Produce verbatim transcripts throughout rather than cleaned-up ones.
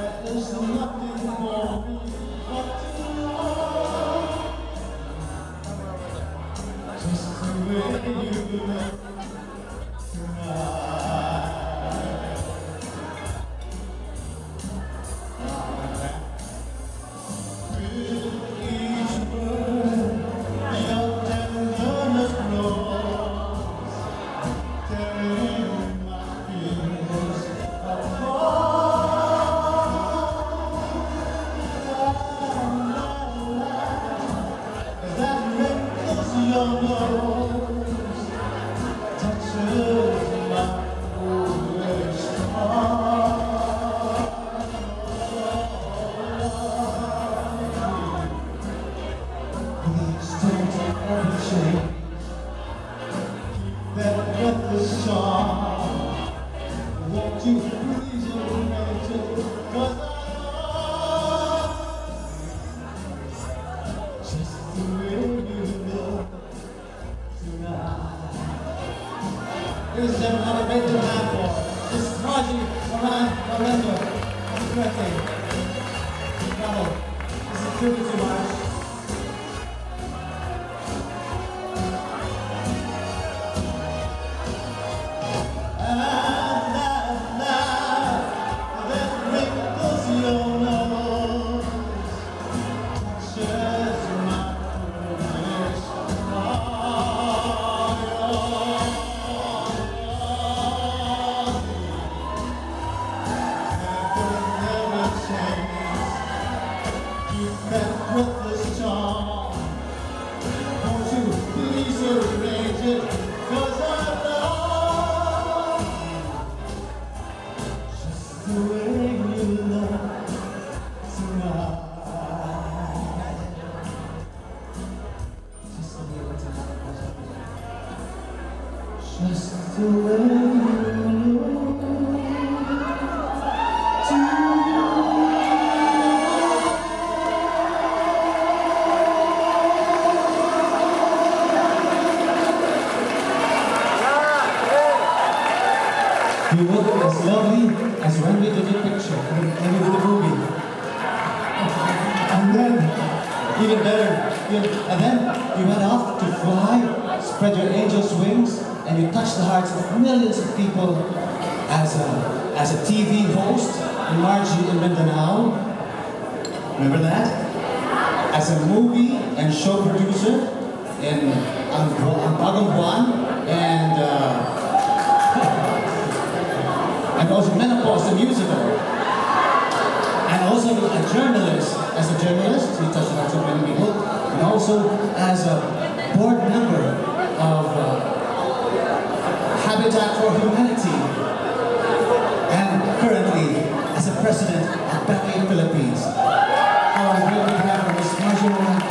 There's nothing for me but to love, just the way you look tonight. With each word, your tenderness grows, tearing my feelings apart. Your nose touches my foolish heart. Please don't ever change. Keep that breathless charm. Won't you please arrange it? 'Cause I love just the way you look. Ladies and gentlemen, have a great demand for this is Margie Moran. Happy birthday. Bravo. This is tribute to Marge. And at night, that wrinkles your nose, touches my foolish heart. That breathless charm, won't you please arrange it? 'Cause I love just the way you look tonight. Just the way you look. Just the way you look tonight. You look as lovely as when we did the picture, when we did the movie. And then, even better, you, and then you went off to fly, spread your angel's wings, and you touched the hearts of millions of people as a, as a T V host in Margie in Mindanao. Remember that? As a movie and show producer in Bagong Buwan, and uh, and also Menopause, the musical. And also a journalist. As a journalist, he touched on so many people. And also as a board member of uh, Habitat for Humanity. And currently as a president of Ballet Philippines. Oh, a great big hand for Miss Margie Moran.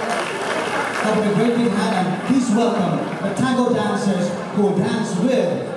Have a great big hand, and please welcome the tango dancers who will dance with